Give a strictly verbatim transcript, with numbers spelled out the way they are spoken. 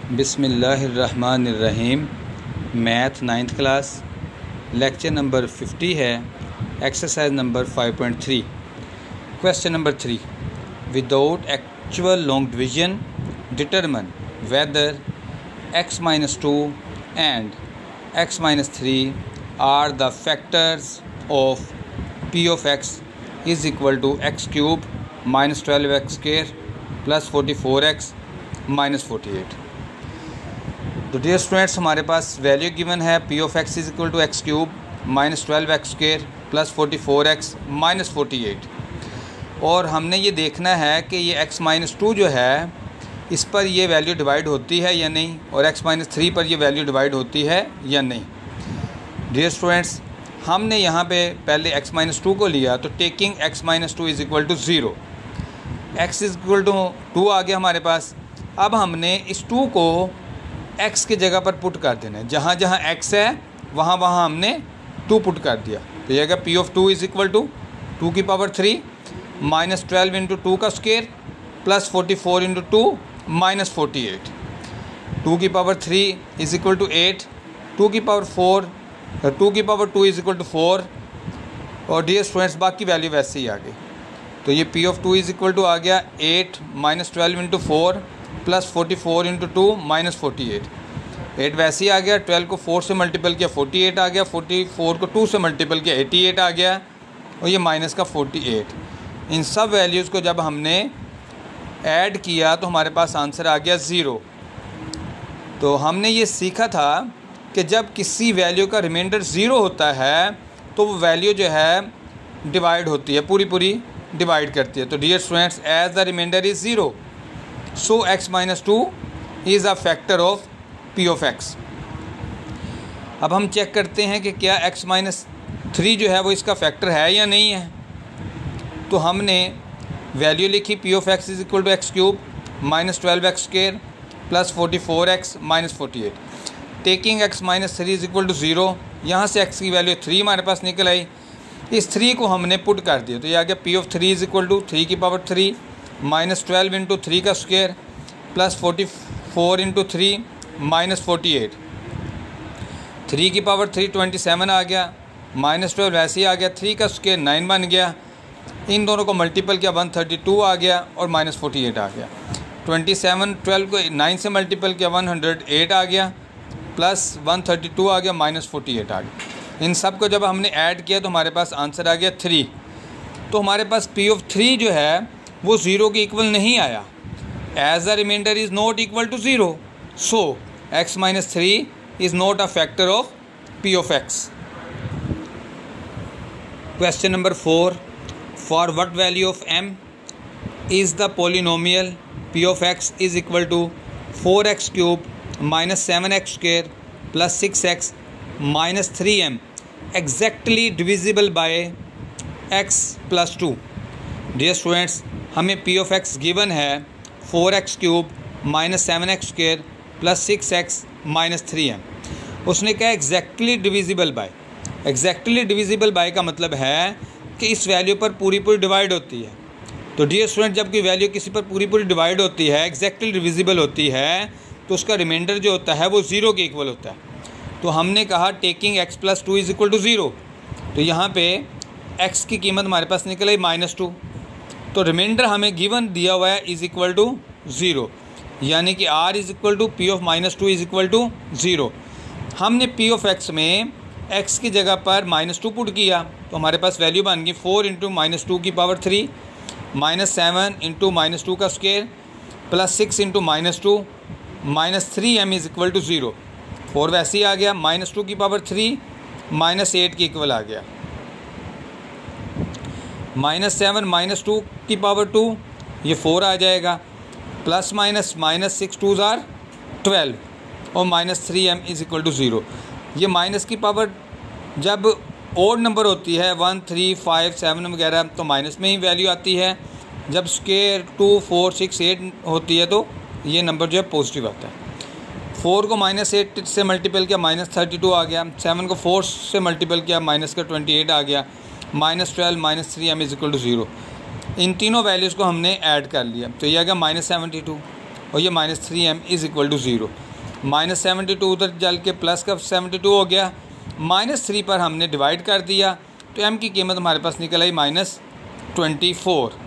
बिस्मिल्लाहिर्रहमानिर्रहीम। Math ninth class, lecture number fifty है, exercise number five point three. Question number three, without actual long division determine whether x minus two and x minus three are the factors of p of x is equal to x cube minus twelve x square plus forty four x minus forty eight. तो dear students, हमारे पास value given है p of x is equal to x cube minus twelve x square plus forty four x minus forty eight, और हमने ये देखना है कि ये x माइनस टू जो है इस पर ये वैल्यू डिवाइड होती है या नहीं, और x माइनस थ्री पर ये वैल्यू डिवाइड होती है या नहीं। डियर स्टूडेंट्स, हमने यहाँ पे पहले x माइनस टू को लिया, तो taking x minus two is equal to zero, x is equal to two आ गया हमारे पास। अब हमने इस टू को x की जगह पर पुट कर देना है, जहाँ जहाँ x है वहाँ वहाँ हमने टू पुट कर दिया। तो ये आएगा p of two is equal to two की power three minus twelve into two का square plus forty four into two minus forty eight. Two की power three is equal to eight, two की power four two की power two is equal to four, और dear students बाकी value वैसे ही आ गई। तो ये p of two is equal to आ गया eight minus twelve into four plus forty four into two minus forty eight. Eight वैसे ही आ गया, ट्वेल्व को फोर से मल्टीपल किया फोर्टी एट आ गया, फोर्टी फोर को टू से मल्टीपल किया एटी एट आ गया, और ये माइनस का फोर्टी एट। इन सब वैल्यूज़ को जब हमने ऐड किया तो हमारे पास आंसर आ गया ज़ीरो। तो हमने ये सीखा था कि जब किसी वैल्यू का रिमाइंडर ज़ीरो होता है तो वो वैल्यू जो है डिवाइड होती है, पूरी पूरी डिवाइड करती है। तो dear students, as the remainder is zero, so x minus two is a factor of p of x। अब हम चेक करते हैं कि क्या x माइनस थ्री जो है वो इसका फैक्टर है या नहीं है। तो हमने वैल्यू लिखी p of x is equal to x cube minus twelve x square plus forty four x minus forty eight. Taking x minus three is equal to zero, यहाँ से x की वैल्यू थ्री हमारे पास निकल आई, इस three को हमने put कर दिया। तो ये आ गया p of three is equal to three की power three minus twelve into three का square plus forty four into three minus forty eight. Three की पावर थ्री ट्वेंटी सेवन आ गया, माइनस ट्वेल्व ऐसे ही आ गया, थ्री का स्क्वायर नाइन बन गया, इन दोनों को मल्टीपल किया वन थर्टी टू आ गया, और माइनस फोर्टी एट आ गया। ट्वेंटी सेवन ट्वेल्व को नाइन से मल्टीपल किया वन हंड्रेड एट आ गया, प्लस वन थर्टी टू आ गया, माइनस फोर्टी एट आ गया। इन सब को जब हमने ऐड किया तो हमारे पास आंसर आ गया थ्री। तो हमारे पास पी ऑफ थ्री जो है वो ज़ीरो के इक्वल नहीं आया, as the remainder is not equal to zero, so x minus three is not a factor of p of x। Question number four, for what value of m is the polynomial p of x is equal to four x cube minus seven x square plus six x minus three m exactly divisible by x plus two. Dear students, हमें p of x given है four x cube minus seven x square plus six x minus three m. उसने कहा exactly divisible by. Exactly divisible by का मतलब है कि इस value पर पूरी पूरी डिवाइड होती है। तो डियर स्टूडेंट, जब कोई वैल्यू किसी पर पूरी पूरी डिवाइड होती है, एग्जैक्टली डिविजिबल होती है, तो उसका रिमाइंडर जो होता है वो ज़ीरो के इक्वल होता है। तो हमने कहा taking x plus two is equal to zero, तो यहाँ पे एक्स की कीमत हमारे पास निकल आई माइनस टू, तो रिमाइंडर हमें गिवन दिया हुआ है इज़ इक्वल टू ज़ीरो, यानी कि r is equal to p of minus two is equal to zero. हमने p ऑफ x में x की जगह पर माइनस टू पुट किया, तो हमारे पास वैल्यू बन गई फोर इंटू माइनस टू की power three minus seven into minus two का square plus six into minus two minus three m is equal to zero. Four वैसे ही आ गया, माइनस टू की पावर थ्री माइनस एट की equal आ गया, माइनस सेवन माइनस टू की पावर टू ये फोर आ जाएगा, plus minus minus six two are twelve, और minus three m is equal to zero. ये माइनस की पावर जब ओड नंबर होती है वन थ्री फाइव सेवन वगैरह तो माइनस में ही वैल्यू आती है, जब square two four six eight होती है तो ये नंबर जो है पॉजिटिव आता है। फोर को माइनस एट से मल्टीपल किया माइनस थर्टी टू आ गया, सेवन को फोर से मल्टीपल किया माइनस का ट्वेंटी एट आ गया, minus twelve minus three m is equal to zero. इन तीनों वैल्यूज़ को हमने ऐड कर लिया, तो ये आ गया माइनस सेवेंटी टू, और ये minus three m is equal to zero. Minus seventy two उधर जल के प्लस का सेवेंटी टू हो गया, माइनस थ्री पर हमने डिवाइड कर दिया तो एम की कीमत हमारे पास निकल आई माइनस ट्वेंटी फोर।